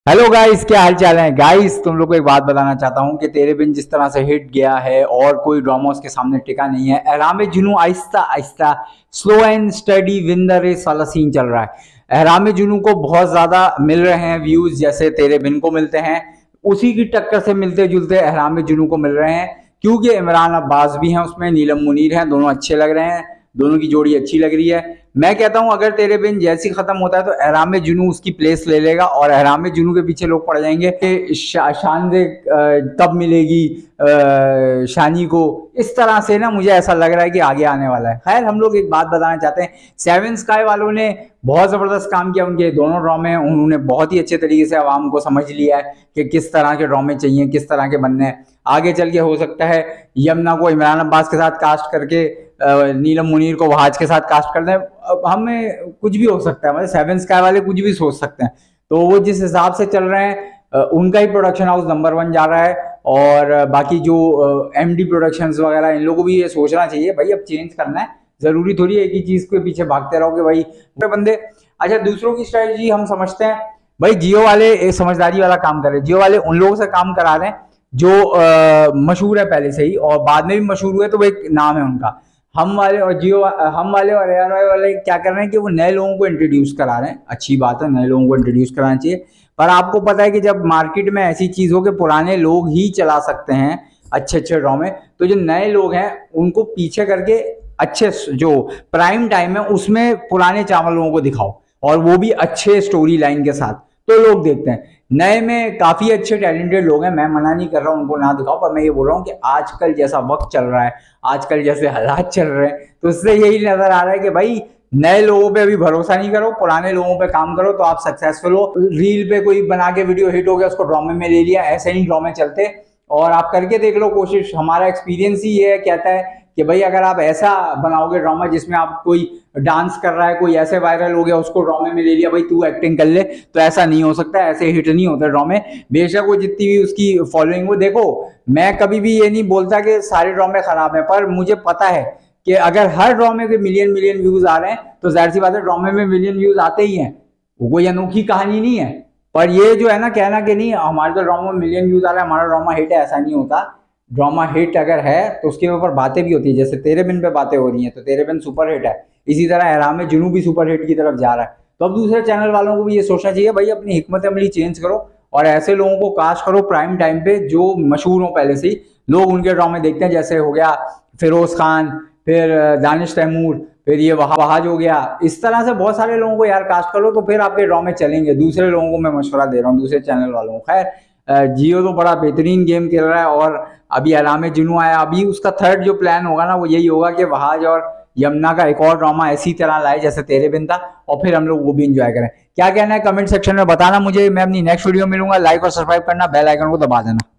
Hello guys, क्या हाल चाल है गाइस। तुम लोग को एक बात बताना चाहता हूँ कि तेरे बिन जिस तरह से हिट गया है और कोई ड्रामा उसके सामने टिका नहीं है। एहराम जुनू आहिस्ता आहिस्ता slow and steady win the race वाला सीन चल रहा है। एहराम जुनू को बहुत ज्यादा मिल रहे हैं व्यूज, जैसे तेरे बिन को मिलते हैं। उसी की टक्कर से मिलते जुलते एहराम जुनू को मिल रहे हैं, क्योंकि इमरान अब्बास भी हैं उसमें, नीलम मुनीर हैं, दोनों अच्छे लग रहे हैं, दोनों की जोड़ी अच्छी लग रही है। मैं कहता हूं अगर तेरे बिन जैसी खत्म होता है तो एहराम जुनू उसकी प्लेस ले लेगा और एहराम जुनू के पीछे लोग पड़ जाएंगे कि शान से तब मिलेगी शानी को। इस तरह से ना मुझे ऐसा लग रहा है कि आगे आने वाला है। खैर, हम लोग एक बात बताना चाहते हैं, सेवन स्काई वालों ने बहुत जबरदस्त काम किया। उनके दोनों ड्रामे उन्होंने बहुत ही अच्छे तरीके से आवाम को समझ लिया है कि किस तरह के ड्रामे चाहिए, किस तरह के बनने हैं। आगे चल के हो सकता है यमुना को इमरान अब्बास के साथ कास्ट करके नीलम मुनीर को वहाज के साथ कास्ट कर दें। हमें कुछ भी हो सकता है, मतलब सेवन स्काई वाले कुछ भी सोच सकते हैं। तो वो जिस हिसाब से चल रहे हैं उनका ही प्रोडक्शन हाउस नंबर 1 जा रहा है। और बाकी जो एमडी प्रोडक्शंस वगैरह, इन लोगों को भी ये सोचना चाहिए भाई, अब चेंज करना है। जरूरी थोड़ी एक ही चीज के पीछे भागते रहोगे भाई बंदे। अच्छा, दूसरों की स्ट्रेटजी हम समझते हैं भाई। जियो वाले एक समझदारी वाला काम कर रहे हैं। जियो वाले उन लोगों से काम करा रहे हैं जो मशहूर है पहले से ही और बाद में भी मशहूर हुए, तो वो एक नाम है उनका। हम वाले और एआरवाई वाले क्या कर रहे हैं कि वो नए लोगों को इंट्रोड्यूस करा रहे हैं। अच्छी बात है, नए लोगों को इंट्रोड्यूस कराना चाहिए। पर आपको पता है कि जब मार्केट में ऐसी चीज हो कि पुराने लोग ही चला सकते हैं अच्छे अच्छे ड्रामे, तो जो नए लोग हैं उनको पीछे करके अच्छे जो प्राइम टाइम है उसमें पुराने चावल लोगों को दिखाओ, और वो भी अच्छे स्टोरी लाइन के साथ, तो लोग देखते हैं। नए में काफी अच्छे टैलेंटेड लोग हैं, मैं मना नहीं कर रहा हूं उनको ना दिखाओ, पर मैं ये बोल रहा हूँ कि आजकल जैसा वक्त चल रहा है, आजकल जैसे हालात चल रहे हैं, तो उससे यही नजर आ रहा है कि भाई नए लोगों पे अभी भरोसा नहीं करो, पुराने लोगों पे काम करो तो आप सक्सेसफुल हो। रील पे कोई बना के वीडियो हिट हो गया, उसको ड्रामे में ले लिया, ऐसे नहीं ड्रामे चलते। और आप करके देख लो कोशिश। हमारा एक्सपीरियंस ही ये कहता है कि भाई अगर आप ऐसा बनाओगे ड्रामा जिसमें आप कोई डांस कर रहा है, कोई ऐसे वायरल हो गया, उसको ड्रामे में ले लिया, भाई तू एक्टिंग कर ले, तो ऐसा नहीं हो सकता, ऐसे हिट नहीं होते ड्रामे। बेशक वो जितनी भी उसकी फॉलोइंग हो। देखो, मैं कभी भी ये नहीं बोलता कि सारे ड्रामे खराब है, पर मुझे पता है कि अगर हर ड्रामे के मिलियन मिलियन व्यूज आ रहे हैं तो जाहिर सी बात है ड्रामे में मिलियन व्यूज आते ही हैं। वो कोई अनोखी कहानी नहीं है। पर ये जो है ना, कहना कि नहीं हमारे तो ड्रामा में मिलियन व्यूज आ रहा है, हमारा ड्रामा हिट है, ऐसा नहीं होता। ड्रामा हिट अगर है तो उसके ऊपर बातें भी होती है, जैसे तेरे बिन पे बातें हो रही हैं तो तेरे बिन सुपर हिट है। इसी तरह एहराम जुनू भी सुपर हिट की तरफ जा रहा है। तो अब दूसरे चैनल वालों को भी ये सोचना चाहिए भाई, अपनी हिकमत अमली चेंज करो और ऐसे लोगों को कास्ट करो प्राइम टाइम पे जो मशहूर हो पहले से ही, लोग उनके ड्रामे देखते हैं। जैसे हो गया फिरोज खान, फिर दानिश तैमूर, फिर ये वहाज हो गया। इस तरह से बहुत सारे लोगों को यार कास्ट करो, तो फिर आपके ड्रामे चलेंगे। दूसरे लोगों को मैं मशवरा दे रहा हूँ, दूसरे चैनल वालों को। खैर, जियो तो बड़ा बेहतरीन गेम खेल रहा है और अभी एहराम जुनू आया। अभी उसका थर्ड जो प्लान होगा ना, वो यही होगा कि वहाज और यमुना का एक और ड्रामा ऐसी तरह लाए जैसे तेरे बिन था, और फिर हम लोग वो भी एंजॉय करें। क्या कहना है कमेंट सेक्शन में बताना मुझे। मैं अपनी नेक्स्ट वीडियो मिलूंगा। लाइक और सब्सक्राइब करना, बेल आइकन को दबा देना।